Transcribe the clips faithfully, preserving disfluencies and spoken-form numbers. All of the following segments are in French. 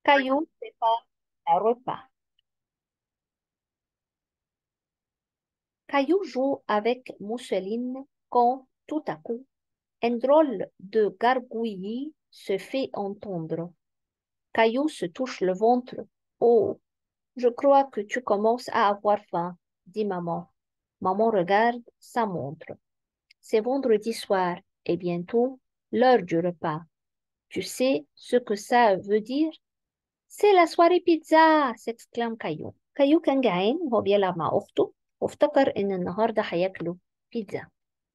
Caillou prépare un repas. Caillou joue avec Mousseline quand, tout à coup, un drôle de gargouillis se fait entendre. Caillou se touche le ventre. Oh, je crois que tu commences à avoir faim, dit maman. Maman regarde sa montre. C'est vendredi soir et bientôt l'heure du repas. Tu sais ce que ça veut dire? C'est la soirée pizza! s'exclame كايو. كايو كان جعان وهو بيلعب مع أخته وافتكر إن النهاردة هياكلوا بيتزا.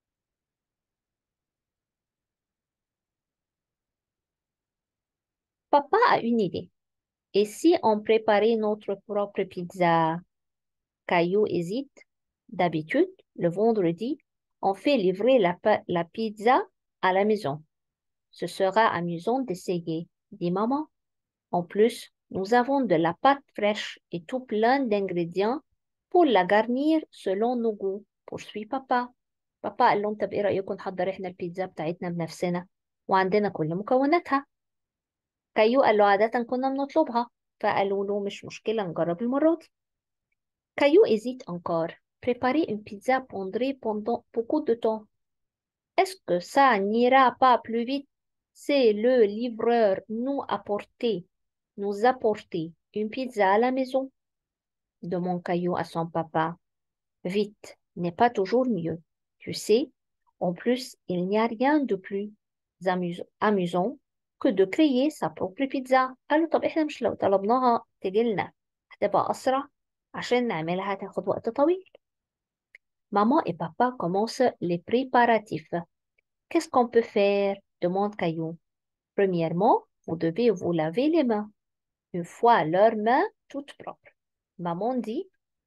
Papa a une idée. Et si on préparait notre propre pizza? Caillou hésite. D'habitude, le vendredi, on fait livrer la, pa- la pizza à la maison. Ce sera amusant d'essayer, dit maman. En plus, nous avons de la pâte fraîche et tout plein d'ingrédients pour la garnir selon nos goûts. poursuit papa. بابا قال لهم طب ايه رأيكم نحضر احنا البيتزا بتاعتنا بنفسنا وعندنا كل مكوناتها. كايو قال له عادة كنا بنطلبها فقالوا له مش مشكلة نجرب المرة دي. Caillou hésite encore. Préparer une pizza prendrait pendant beaucoup de temps. Est-ce que ça n'ira pas plus vite? C'est le livreur nous apporter, nous apporter une pizza à la maison, demande Caillou à son papa. Vite n'est pas toujours mieux. Tu sais, en plus, il n'y a rien de plus amus- amusant que de créer sa propre pizza. قال له طب احنا مش لو طلبناها تجيلنا هتبقى أسرع عشان نعملها هتاخد وقت طويل. Maman et papa commencent les préparatifs. Qu'est-ce qu'on peut faire? demande Caillou. Premièrement, vous devez vous laver les mains, une fois leurs mains toutes propres. Maman dit,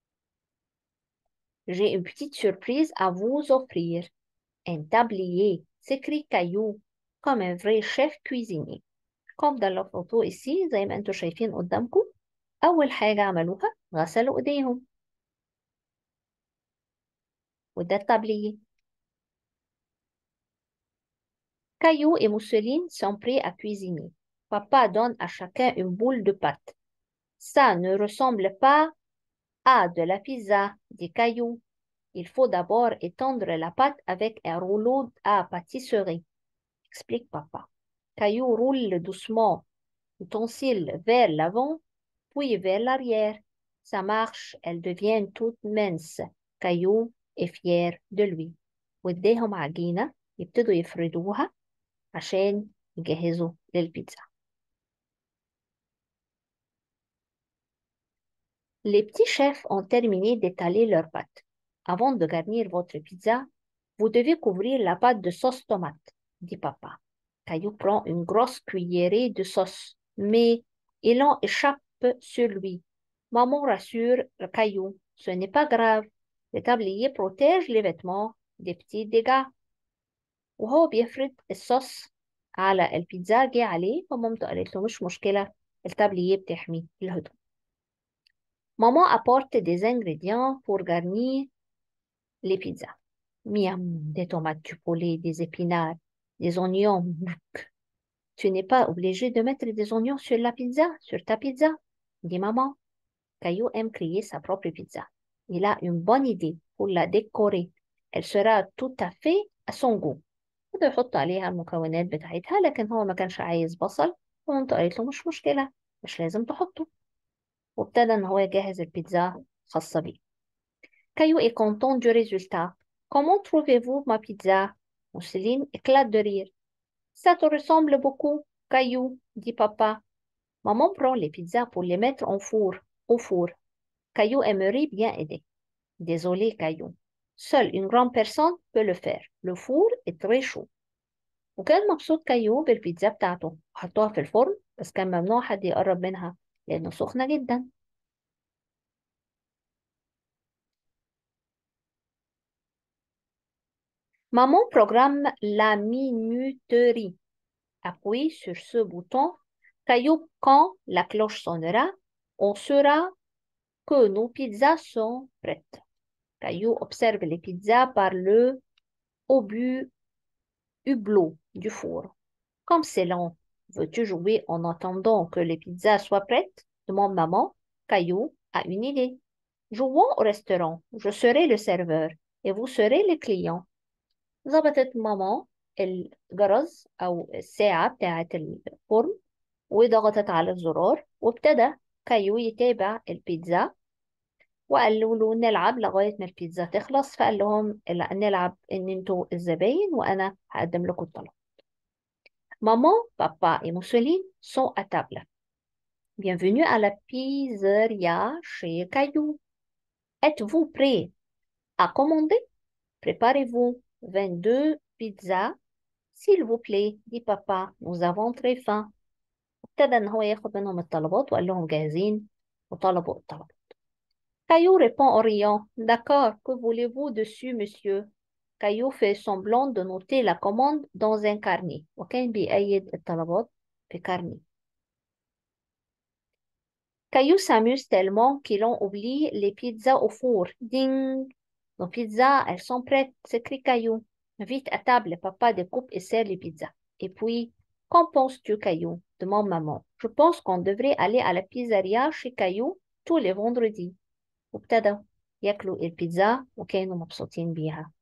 j'ai une petite surprise à vous offrir. Un tablier, s'écrie Caillou, comme un vrai chef cuisinier. Comme dans la photo ici, زي ما انتم شايفين قدامكم، أول حاجة عملوها غسلوا إيديهم وده التابلية. Caillou et Mousseline sont prêts à cuisiner. Papa donne à chacun une boule de pâte. Ça ne ressemble pas à de la pizza, dit Caillou. Il faut d'abord étendre la pâte avec un rouleau à pâtisserie, explique papa. Caillou roule doucement l'utensile vers l'avant, puis vers l'arrière. Ça marche, elle devient toute mince. Caillou est fier de lui. واديهم عجينة يبتدوا يفردوها عشان يجهزوا للبيتزا. Les petits chefs ont terminé d'étaler leur pâte. Avant de garnir votre pizza, vous devez couvrir la pâte de sauce tomate, dit papa. Caillou prend une grosse cuillerée de sauce, mais il en échappe sur lui. Maman rassure le Caillou, ce n'est pas grave. Le tablier protège les vêtements des petits dégâts. وهو بيفرد الصوص على البيتزا جه عليه فمامته قالت له مش مشكلة التابلية بتحمي الهدوم. Maman apporte des ingrédients pour garnir les pizzas. Miam, des tomates, du poulet, des épinards, des oignons. Tu n'es pas obligé de mettre des oignons sur la pizza, sur ta pizza, dit maman. Caillou aime créer sa propre pizza. Il a une bonne idée pour la décorer. Elle sera tout à fait à son goût. يقدر يحط عليها المكونات بتاعتها لكن هو ما كانش عايز بصل وانت قالت له مش مشكلة مش لازم تحطه وابتدى ان هو يجهز البيتزا خاصة بيه. Caillou est content du résultat. Comment trouvez-vous ma pizza? Mousseline éclate de rire. Ça te ressemble beaucoup, Caillou, dit papa. Maman prend les pizzas pour les mettre en four, au four. Caillou aimerait bien aider. Désolé, Caillou. Seule une grande personne peut le faire. Le four est très chaud. وكان مبسوط كايو بالبيتزا بتاعته حطوها في الفرن بس كان ممنوع حد يقرب منها لأنه سخنة جدا. Maman programme la minuterie. Appuie sur ce bouton. Caillou, quand la cloche sonnera, on saura que nos pizzas sont prêtes. Caillou observe les pizzas par le obus hublot du four. Comme c'est long, Veux-tu jouer en attendant que les pizzas soient prêtes? Demande maman. Caillou a une idée. Jouons au restaurant. Je serai le serveur et vous serez les clients. ظبطت ماما الجرس أو الساعة بتاعة الفرن وضغطت على الزرار وابتدى كايو يتابع البيتزا وقالوا له نلعب لغاية ما البيتزا تخلص فقال لهم لا نلعب إن انتوا الزباين وأنا هقدم لكم الطلب. Maman, papa et Mousseline sont à table. Bienvenue à la pizzeria chez Caillou. Êtes-vous prêts à commander? Préparez-vous vingt-deux pizzas. S'il vous plaît, dit papa, nous avons très faim. ابتدى إن هو ياخد منهم الطلبات وقال لهم جاهزين وطلبوا الطلب. Caillou répond en riant. D'accord, que voulez-vous dessus, monsieur? Caillou fait semblant de noter la commande dans un carnet وكان بيأيد الطلبات في carnet. Caillou s'amuse tellement qu'il en oublie les pizzas au four. Ding! Nos pizzas, elles sont prêtes, s'écrie Caillou. Vite à table, papa découpe et sert les pizzas. Et puis, qu'en penses-tu, Caillou? Demande maman. Je pense qu'on devrait aller à la pizzeria chez Caillou tous les vendredis. وابتدوا ياكلوا البيتزا وكانوا مبسوطين بيها.